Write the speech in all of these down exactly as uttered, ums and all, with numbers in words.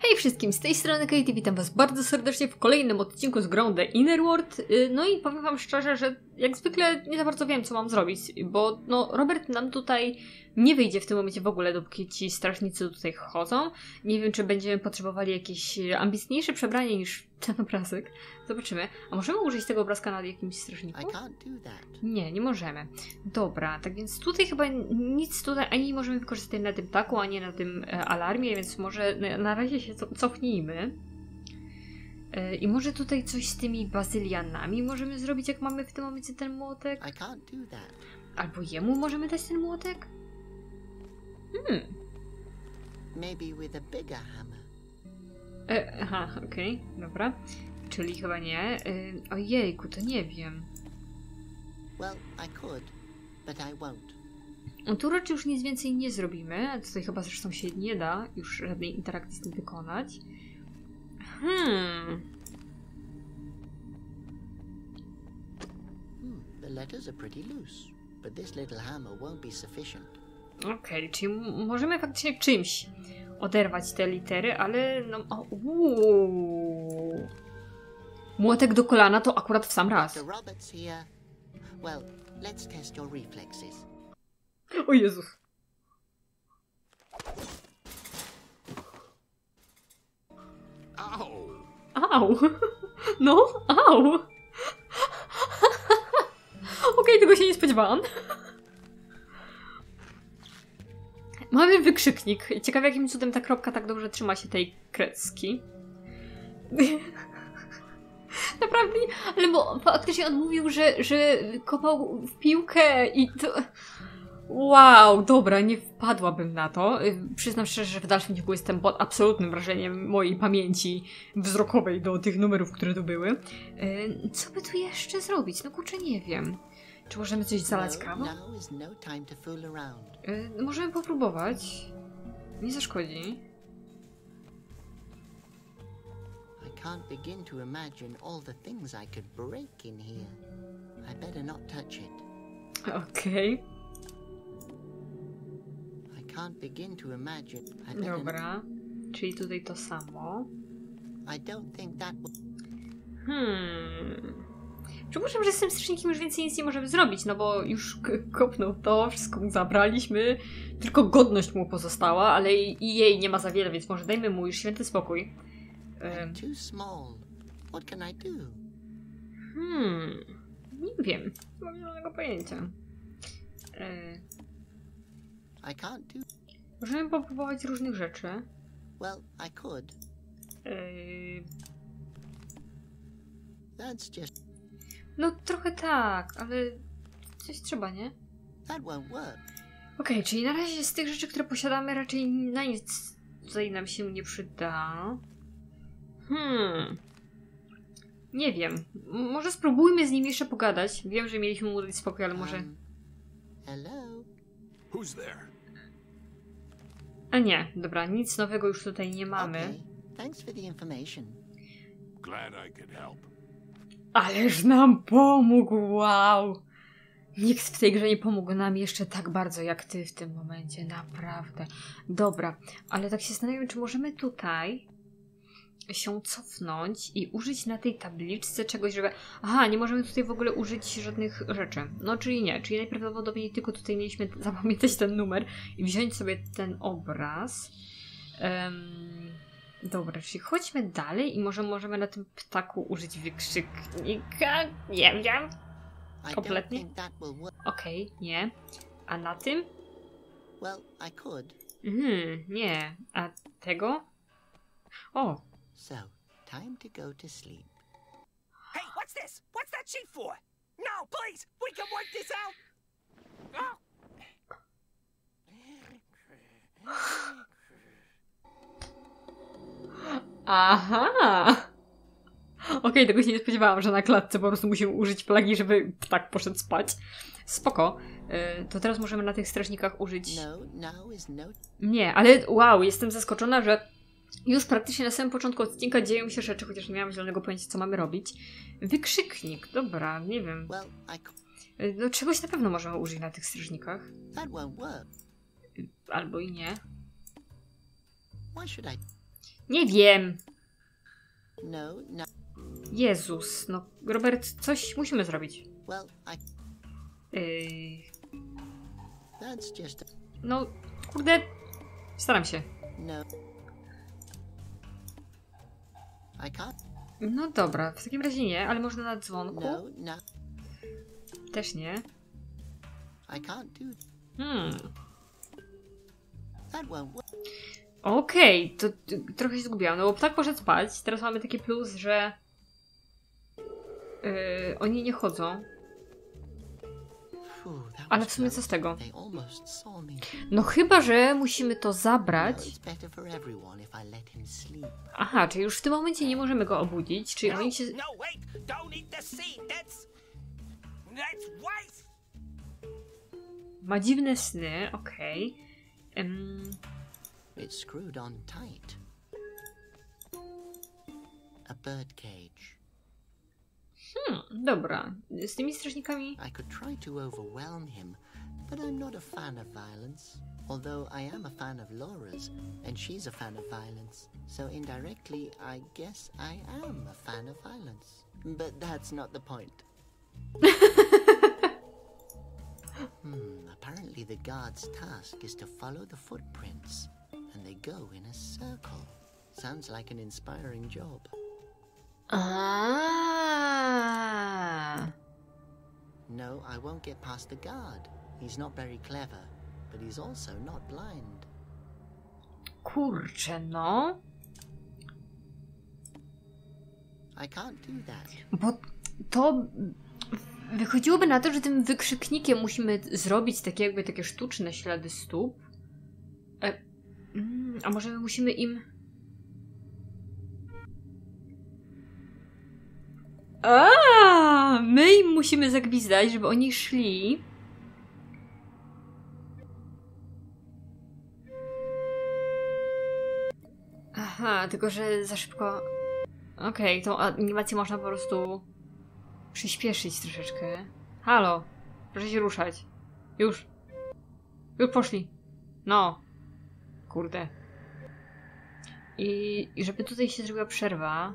Hej wszystkim, z tej strony Katie, witam was bardzo serdecznie w kolejnym odcinku z grą The Inner World. No i powiem wam szczerze, że jak zwykle nie za bardzo wiem, co mam zrobić, bo no Robert nam tutaj nie wyjdzie w tym momencie w ogóle, dopóki ci strażnicy tutaj chodzą. Nie wiem, czy będziemy potrzebowali jakieś ambitniejsze przebranie niż ten obrazek. Zobaczymy. A możemy użyć tego obrazka na jakimś strażniku? Nie, nie możemy. Dobra, tak więc tutaj chyba nic tutaj ani nie możemy wykorzystać na tym taku, ani na tym e, alarmie, więc może na, na razie się co, cofnijmy. E, I może tutaj coś z tymi bazylianami możemy zrobić, jak mamy w tym momencie ten młotek? Albo jemu możemy dać ten młotek? Hmm. Maybe with a bigger hammer. E, aha, okej, okay, dobra. Czyli chyba nie. E, ojejku, to nie wiem. Well, I could, but I won't. No tu raczej już nic więcej nie zrobimy. A tutaj chyba zresztą się nie da już żadnej interakcji z tym wykonać. Hmm. Hmm, the letters are pretty loose, but this little hammer won't be sufficient. Okej, okay, czyli możemy faktycznie czymś oderwać te litery, ale no... O, uuu. Młotek do kolana to akurat w sam raz. Doctor Roberts here. Well, let's test your reflexes. O Jezus. Au! Au! No, au! Okej, okay, tego się nie spodziewałam. Mamy wykrzyknik. Ciekawe, jakim cudem ta kropka tak dobrze trzyma się tej kreski. Naprawdę, ale bo faktycznie on mówił, że, że kopał w piłkę i to... Wow, dobra, nie wpadłabym na to. Przyznam szczerze, że w dalszym ciągu jestem pod absolutnym wrażeniem mojej pamięci wzrokowej do tych numerów, które tu były. Co by tu jeszcze zrobić? No kurczę, nie wiem. Czy możemy coś zalać kawą? Yy, możemy popróbować. Nie zaszkodzi. I can't begin to imagine all the things I could break in here. I better not touch it. Okej. Okay. I can't begin to imagine. I better Dobra. Czyli tutaj to samo. I don't think that Hmm... Przypuszczam, że z tym strażnikiem już więcej nic nie możemy zrobić, no bo już kopnął to, wszystko mu zabraliśmy, tylko godność mu pozostała, ale i jej nie ma za wiele, więc może dajmy mu już święty spokój. Um. too small. What can I do? Hmm... Nie wiem. Nie mam żadnego pojęcia. E... I can't do... Możemy popróbować różnych rzeczy. Well, I could. E... That's just... No trochę tak, ale coś trzeba, nie? That won't work. Okej, okay, czyli na razie z tych rzeczy, które posiadamy, raczej na nic tutaj nam się nie przyda. Hmm. Nie wiem. M może spróbujmy z nim jeszcze pogadać. Wiem, że mieliśmy mu dać spokój, ale może... Um, hello? Who's there? A nie, dobra, nic nowego już tutaj nie mamy. Okay. Thanks for the information. Glad I could help. Ależ nam pomógł, wow! Nikt w tej grze nie pomógł nam jeszcze tak bardzo jak ty w tym momencie, naprawdę. Dobra, ale tak się zastanawiam, czy możemy tutaj się cofnąć i użyć na tej tabliczce czegoś, żeby... Aha, nie możemy tutaj w ogóle użyć żadnych rzeczy. No, czyli nie, czyli najprawdopodobniej tylko tutaj mieliśmy zapamiętać ten numer i wziąć sobie ten obraz. Um... Dobra, czyli chodźmy dalej i może możemy na tym ptaku użyć wykrzyknika. Nie wiem. Kompletnie. Okej, okay, nie. A na tym? Well, I could. Mhm, nie. A tego? O. So, time to go to sleep. Hey, what's this? What's that sheet for? No, please, we can work this out. Oh. Aha! Okej, okay, tego się nie spodziewałam, że na klatce po prostu musimy użyć plagi, żeby ptak poszedł spać. Spoko. Yy, to teraz możemy na tych strażnikach użyć... No, no is no... Nie, ale wow, jestem zaskoczona, że już praktycznie na samym początku odcinka dzieją się rzeczy, chociaż nie miałam zielonego pojęcia, co mamy robić. Wykrzyknik, dobra, nie wiem. Well, I... Yy, no czegoś na pewno możemy użyć na tych strażnikach. That won't work. Yy, albo i nie. Why should I... Nie wiem. No, no. Jezus, no Robert, coś musimy zrobić. Well, I. Yy, That's just. A, no, kurde, staram się. no. I can't. No dobra, w takim razie nie, ale można na dzwonku? No, no. Też nie. I can't do. Hmm. That won't work. Okej, okay, to, to trochę się zgubiłam, no bo ptak poszedł spać, teraz mamy taki plus, że yy, oni nie chodzą, Phew, that ale was w sumie co close. z tego? They almost saw me. No chyba, że musimy to No, zabrać. it's better for everyone if I let him sleep. Aha, czyli już w tym momencie nie możemy go obudzić, czyli No, oni się... no, wait! Don't eat the seed! That's... That's waste! Ma dziwne sny, okej. Okay. Um, It's screwed on tight. A bird cage. hmm, dobra, z tymi strażnikami... I could try to overwhelm him, but I'm not a fan of violence. Although I am a fan of Laura's, and she's a fan of violence. So indirectly, I guess I am a fan of violence. But that's not the point. Hmm, apparently the guard's task is to follow the footprints, and they go in a circle. Sounds like an inspiring job. Ah. No, I won't get past the guard. He's not very clever, but he's also not blind. Kurczę, no. I can't do that. Bo to wychodziłoby na to, że tym wykrzyknikiem musimy zrobić takie jakby takie sztuczne ślady stóp. E, mm, a może my musimy im... A, my im musimy zagwizdać, żeby oni szli. Aha, tylko że za szybko... Okej, okay, tą animację można po prostu przyspieszyć troszeczkę. Halo, proszę się ruszać. Już. Już poszli. No. Kurde. I, i żeby tutaj się zrobiła przerwa...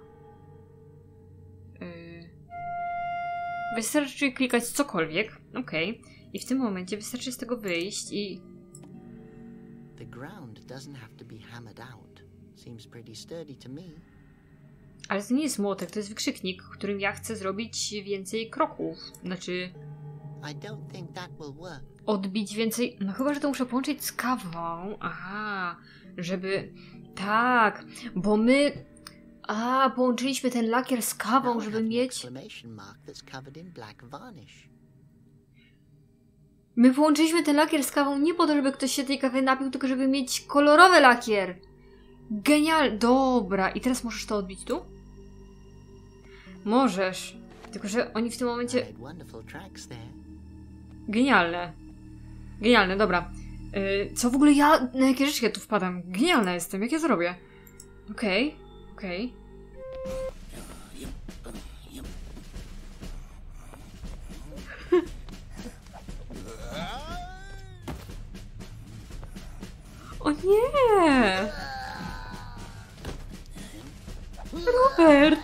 Yy, wystarczy klikać cokolwiek. Okej. Okay. I w tym momencie wystarczy z tego wyjść i... The ground doesn't have to be hammered out. Seems pretty sturdy to me. Ale to nie jest młotek, to jest wykrzyknik, którym ja chcę zrobić więcej kroków. Znaczy... I don't think that will work. Odbić więcej... No chyba, że to muszę połączyć z kawą. Aha, żeby... Tak, bo my... A, połączyliśmy ten lakier z kawą, Now I żeby have an mieć... exclamation mark that's covered in black varnish. My połączyliśmy ten lakier z kawą nie po to, żeby ktoś się tej kawy napił, tylko żeby mieć kolorowy lakier. Genial! Dobra, i teraz możesz to odbić tu? Możesz. Tylko, że oni w tym I momencie... made wonderful tracks there. Genialne. Genialne, dobra. Yy, co w ogóle ja... Na jakie rzeczy ja tu wpadam? Genialna jestem, jak ja zrobię? Okej, okay, okej. Okay. O nie! Robert!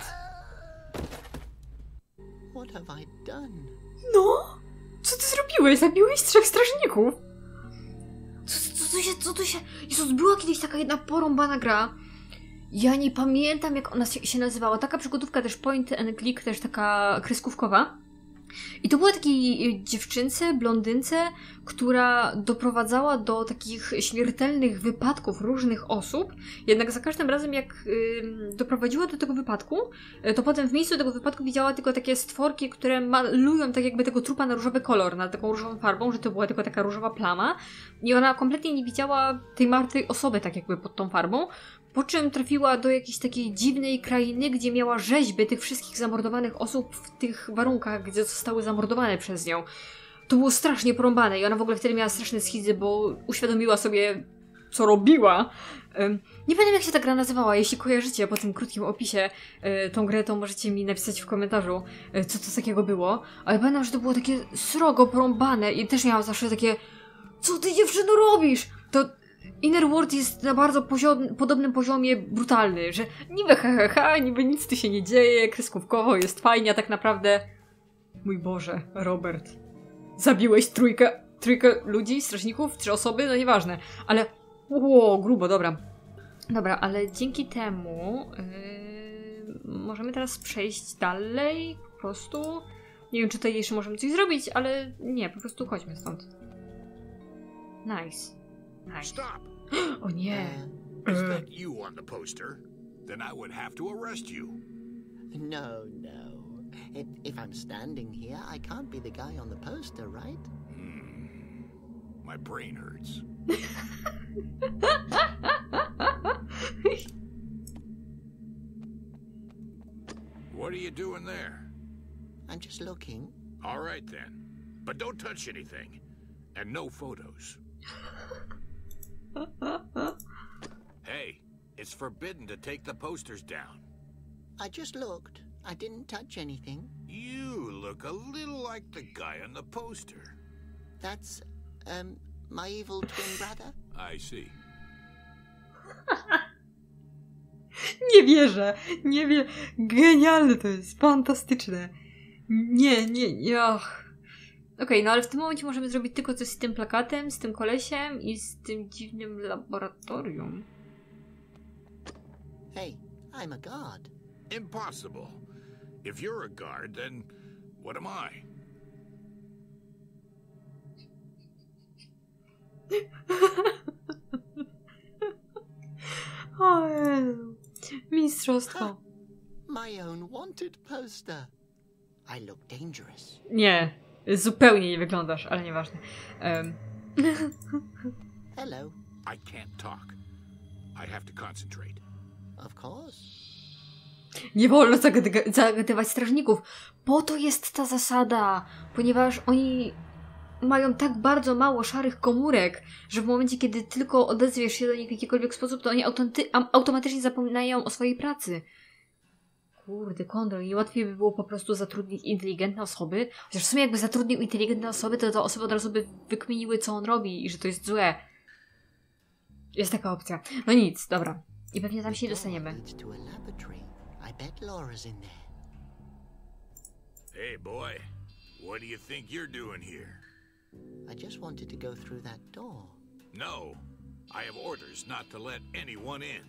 What have I done? No! Co ty zrobiłeś? Zabiłeś trzech strażników! Co, co, co, się, co tu się... Jezus, była kiedyś taka jedna porąbana gra. Ja nie pamiętam, jak ona się, się nazywała. Taka przygodówka też point and click, też taka kreskówkowa. I to była takiej dziewczynce, blondynce, która doprowadzała do takich śmiertelnych wypadków różnych osób. Jednak za każdym razem, jak y, doprowadziła do tego wypadku, to potem w miejscu tego wypadku widziała tylko takie stworki, które malują tak jakby tego trupa na różowy kolor, na taką różową farbą, że to była tylko taka różowa plama. I ona kompletnie nie widziała tej martwej osoby tak jakby pod tą farbą. Po czym trafiła do jakiejś takiej dziwnej krainy, gdzie miała rzeźby tych wszystkich zamordowanych osób w tych warunkach, gdzie zostały zamordowane przez nią. To było strasznie porąbane i ona w ogóle wtedy miała straszne schizy, bo uświadomiła sobie, co robiła. Um, nie pamiętam, jak się ta gra nazywała. Jeśli kojarzycie po tym krótkim opisie y, tą grę, to możecie mi napisać w komentarzu, y, co to takiego było. Ale pamiętam, że to było takie srogo porąbane i też miałam zawsze takie: co ty, dziewczyno, robisz? To Inner World jest na bardzo poziom, podobnym poziomie brutalny, że niby ha, ha, ha, niby nic tu się nie dzieje, kreskówkowo jest fajnie, a tak naprawdę... Mój Boże, Robert. Zabiłeś trójkę, trójkę ludzi, strażników, trzy osoby, no nieważne. Ale... Ło, grubo, dobra. Dobra, ale dzięki temu... Yy, możemy teraz przejść dalej, po prostu... Nie wiem, czy tutaj jeszcze możemy coś zrobić, ale nie, po prostu chodźmy stąd. Nice. Nice. Stop! O nie! Is that you on the poster? Then I would have to arrest you. No, no. If, if I'm standing here, I can't be the guy on the poster, right? Hmm. My brain hurts. What are you doing there? I'm just looking. All right then. But don't touch anything. And no photos. Hey, it's forbidden to take the posters down. I just looked. I didn't touch anything. You look a little like the guy on the poster. That's, um, my evil twin brother. I see. Nie wierzę! Nie wie... Genialne to jest! Fantastyczne! Nie, nie, nie... Ach. Okej, okay, no ale w tym momencie możemy zrobić tylko coś z tym plakatem, z tym kolesiem i z tym dziwnym laboratorium. Hey, I'm a guard. Impossible. If you're a guard, then what am I? O Jezu. Mistrzostwo. My own wanted poster. I look dangerous. Nie, zupełnie nie wyglądasz, ale nieważne. Um. Hello. I can't talk. I have to concentrate. Of course. Nie wolno zagadyga- zagadywać strażników. Po to jest ta zasada, ponieważ oni mają tak bardzo mało szarych komórek, że w momencie, kiedy tylko odezwiesz się do nich w jakikolwiek sposób, to oni autenty- automatycznie zapominają o swojej pracy. Kurde, Kondor, i łatwiej by było po prostu zatrudnić inteligentne osoby. Chociaż w sumie jakby zatrudnił inteligentne osoby, to te osoby od razu by wykminiły, co on robi i że to jest złe. Jest taka opcja. No nic, dobra. I pewnie tam się dostaniemy. Leads to a laboratory. I bet Laura's in there. Hey, boy. What do you think you're doing here? I just wanted to go through that door. No. I have orders not to let anyone in.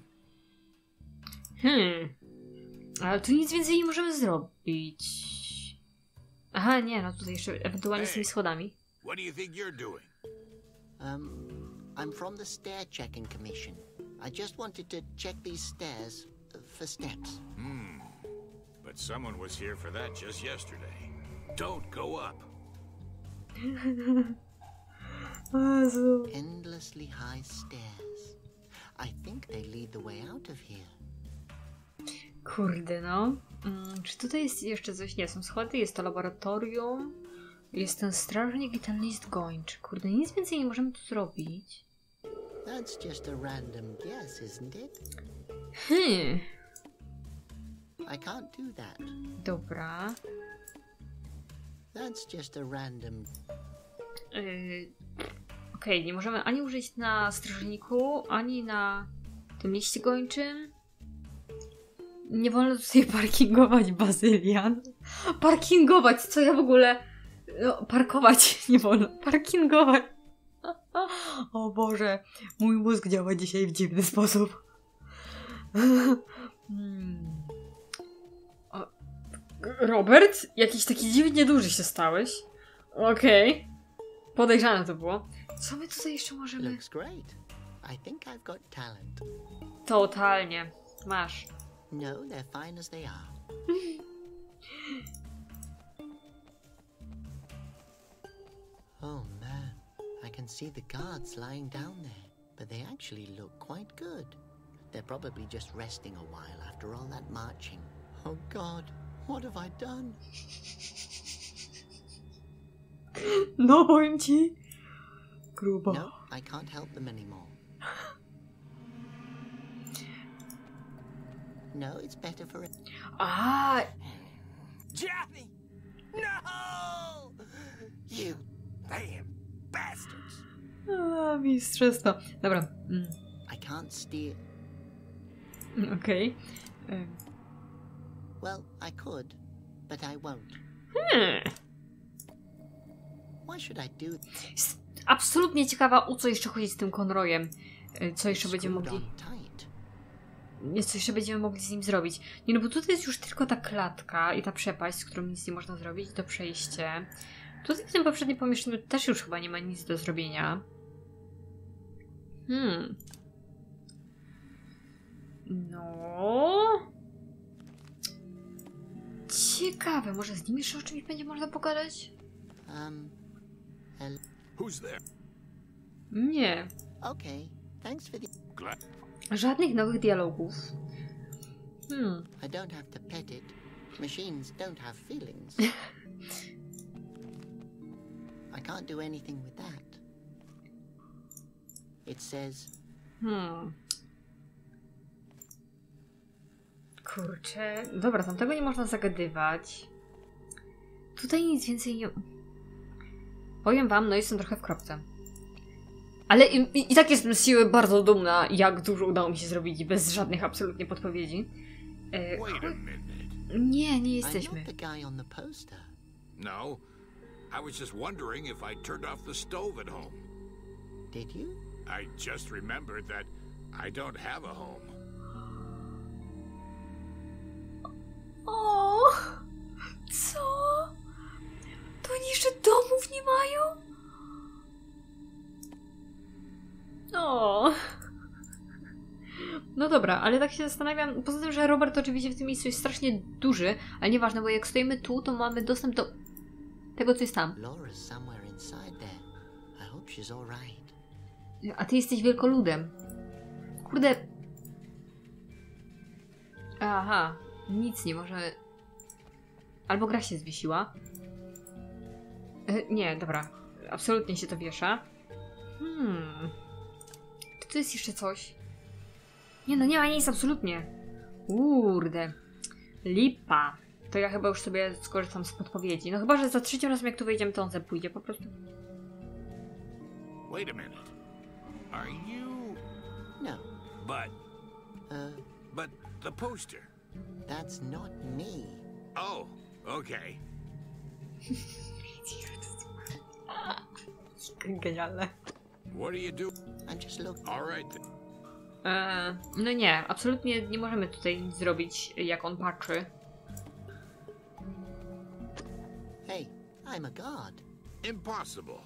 Hmm. Ale tu nic więcej nie możemy zrobić. Aha, nie, no tutaj jeszcze ewentualnie z tymi schodami. What do you think you're doing? Um, I'm from the Stair Checking Commission. I just wanted to check these stairs for steps. Hmm. But someone was here for that just yesterday. Don't go up. Endlessly high stairs. I think they lead the way out of here. Kurde, no. Hmm, czy tutaj jest jeszcze coś? Nie, są schody, jest to laboratorium, jest ten strażnik i ten list gończy. Kurde, nic więcej nie możemy tu zrobić. That's just a random guess, isn't it? Hmm. I can't do that. Dobra. That's just a random... Yy, Okej, okay, nie możemy ani użyć na strażniku, ani na tym liście gończym. Nie wolno tutaj parkingować, Bazylian. Parkingować, co ja w ogóle... No, parkować nie wolno. Parkingować. O Boże, mój mózg działa dzisiaj w dziwny sposób. hmm. o, Robert? Jakiś taki dziwnie duży się stałeś. Okej. Okay. Podejrzane to było. Co my tutaj jeszcze możemy... Looks great. I think I've got talent. Totalnie. Masz. No, they're fine as they are. Oh man, I can see the guards lying down there, but they actually look quite good. They're probably just resting a while after all that marching. Oh God, what have I done? No, powiem ci. Grubo. No, I can't help them anymore. No, it's better for it. A, Johnny! No! You damn bastards! A, mistrzostwo. Dobra. Mm. I can't steal. Okej. Okay. Well, I could, but I won't. Hmm. Why should I do Jest absolutnie ciekawa, o co jeszcze chodzi z tym Conroyem. Co jeszcze będziemy mogli... Co jeszcze będziemy mogli z nim zrobić. Nie no, bo tutaj jest już tylko ta klatka i ta przepaść, z którą nic nie można zrobić, to przejście. Tutaj w tym poprzednim pomieszczeniu też już chyba nie ma nic do zrobienia. Hmm. No... Ciekawe, może z nim jeszcze o czymś będzie można pogadać? Um, hello? Who's there? Nie. Okay, thanks for the... Glad. Żadnych nowych dialogów. Hmm. I don't have to pet it. Machines don't have feelings. I can't do anything with that. It says... Hmm. Kurczę. Dobra, tam tego nie można zagadywać. Tutaj nic więcej nie... Powiem wam, no jestem trochę w kropce. Ale i, i, i tak jestem z siły bardzo dumna, jak dużo udało mi się zrobić bez żadnych absolutnie podpowiedzi. E, Wait a minute. nie, nie I'm jesteśmy. not the guy on the poster. No. I was just wondering if I turned off the stove at home. Did you? I just remembered that I don't have a home. O, co? To oni jeszcze domów nie mają? O. No dobra, ale tak się zastanawiam. Poza tym, że Robert oczywiście w tym miejscu jest strasznie duży, ale nieważne, bo jak stoimy tu, to mamy dostęp do tego, co jest tam. Laura's somewhere inside there. I hope she's all right. A ty jesteś wielkoludem. Kurde. Aha, nic nie może... Albo gra się zwiesiła. E, nie, dobra. Absolutnie się to wiesza. Hmm. Czy tu jest jeszcze coś? Nie no, nie ma nic, absolutnie. Kurde. Lipa. To ja chyba już sobie skorzystam z podpowiedzi. No chyba, że za trzecim razem jak tu wejdziemy, to on ze pójdzie po prostu. Wait a minute. Are you... No. But... Uh, But the poster. that's not me. Oh, okay. Genialne. What do you do? I'm just looking. All right then. Eee, no nie, absolutnie nie możemy tutaj nic zrobić, jak on patrzy. Hey, I'm a god. Impossible.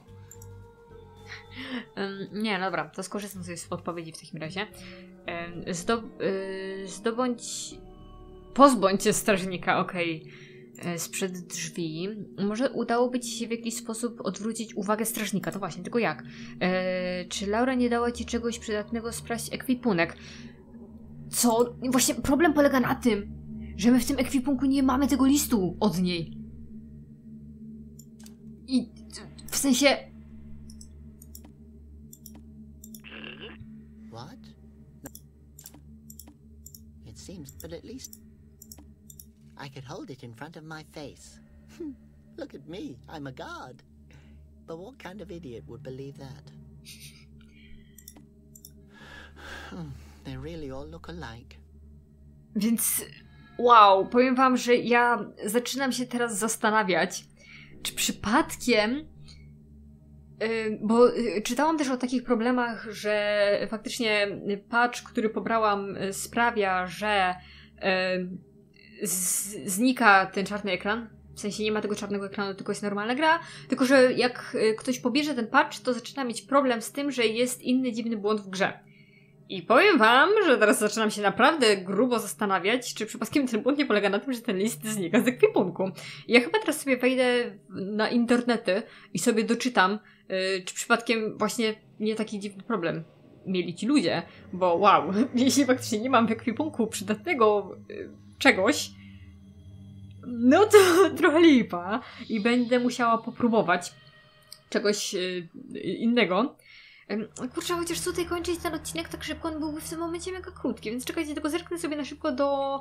Ehm, nie, dobra, to skorzystam sobie z podpowiedzi w takim razie. Ehm, zdob yy, zdobądź... Pozbądź się strażnika, okej. Okay. Sprzed drzwi. Może udałoby ci się w jakiś sposób odwrócić uwagę strażnika. To właśnie, tylko jak? Eee, czy Laura nie dała ci czegoś przydatnego sprawdzić ekwipunek? Co? Właśnie problem polega na tym, że my w tym ekwipunku nie mamy tego listu od niej. I w sensie... What? No. It seems, but at least I could hold it in front of my face. Look at me, I'm a god. But what kind of idiot would believe that? They really all look alike. Więc wow, powiem wam, że ja zaczynam się teraz zastanawiać, czy przypadkiem, yy, bo yy, czytałam też o takich problemach, że faktycznie patch, który pobrałam, yy, sprawia, że yy, z- znika ten czarny ekran. W sensie nie ma tego czarnego ekranu, tylko jest normalna gra. Tylko że jak yy, ktoś pobierze ten patch, to zaczyna mieć problem z tym, że jest inny dziwny błąd w grze. I powiem wam, że teraz zaczynam się naprawdę grubo zastanawiać, czy przypadkiem ten błąd nie polega na tym, że ten list znika z ekwipunku. I ja chyba teraz sobie wejdę na internety i sobie doczytam, yy, czy przypadkiem właśnie nie taki dziwny problem mieli ci ludzie, bo wow, jeśli faktycznie nie mam w ekwipunku przydatnego yy, czegoś, no to trochę lipa i będę musiała popróbować czegoś yy, innego. Kurczę, chociaż tutaj kończyć ten odcinek tak szybko, on byłby w tym momencie mega krótki, więc czekajcie, tylko zerknę sobie na szybko do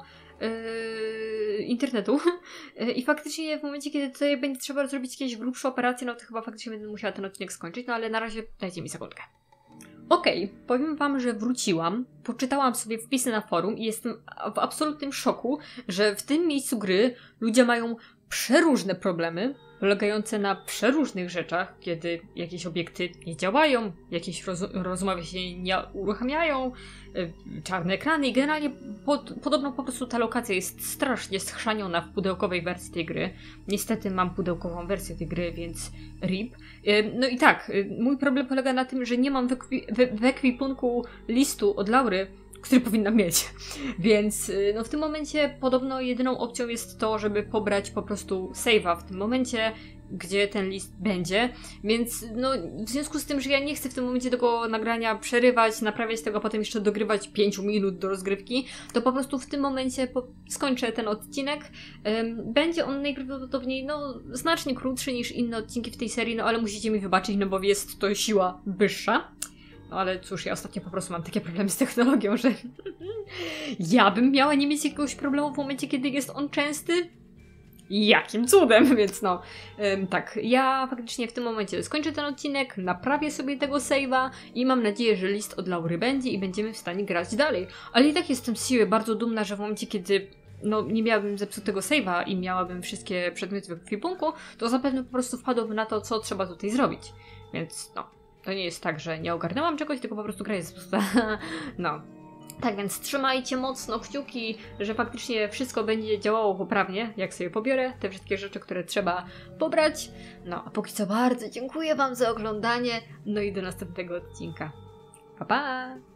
yy, internetu i faktycznie w momencie, kiedy tutaj będzie trzeba zrobić jakieś grubsze operacje, no to chyba faktycznie będę musiała ten odcinek skończyć, no ale na razie dajcie mi sekundkę. Okej, okay, powiem wam, że wróciłam, poczytałam sobie wpisy na forum i jestem w absolutnym szoku, że w tym miejscu gry ludzie mają przeróżne problemy, polegające na przeróżnych rzeczach, kiedy jakieś obiekty nie działają, jakieś roz- rozmowy się nie uruchamiają, yy, czarne ekrany i generalnie pod, podobno po prostu ta lokacja jest strasznie schrzaniona w pudełkowej wersji tej gry. Niestety mam pudełkową wersję tej gry, więc rip. Yy, no i tak, yy, mój problem polega na tym, że nie mam w, ekwi- w, w ekwipunku listu od Laury, który powinnam mieć. Więc no w tym momencie podobno jedyną opcją jest to, żeby pobrać po prostu save'a w tym momencie, gdzie ten list będzie. Więc no w związku z tym, że ja nie chcę w tym momencie tego nagrania przerywać, naprawiać tego, a potem jeszcze dogrywać pięć minut do rozgrywki, to po prostu w tym momencie po- skończę ten odcinek. Ym, będzie on najprawdopodobniej no znacznie krótszy niż inne odcinki w tej serii, no ale musicie mi wybaczyć, no bo jest to siła wyższa. No ale cóż, ja ostatnio po prostu mam takie problemy z technologią, że ja bym miała nie mieć jakiegoś problemu w momencie, kiedy jest on częsty. Jakim cudem, więc no. Ym, tak, ja faktycznie w tym momencie skończę ten odcinek, naprawię sobie tego save'a i mam nadzieję, że list od Laury będzie i będziemy w stanie grać dalej. Ale i tak jestem z siebie bardzo dumna, że w momencie, kiedy no nie miałabym zepsutego save'a i miałabym wszystkie przedmioty w ekwipunku, to zapewne po prostu wpadłbym na to, co trzeba tutaj zrobić. Więc no. To nie jest tak, że nie ogarnęłam czegoś, tylko po prostu gra jest pusta. No. Tak więc trzymajcie mocno kciuki, że faktycznie wszystko będzie działało poprawnie, jak sobie pobiorę te wszystkie rzeczy, które trzeba pobrać. No, a póki co bardzo dziękuję wam za oglądanie, no i do następnego odcinka. Pa, pa!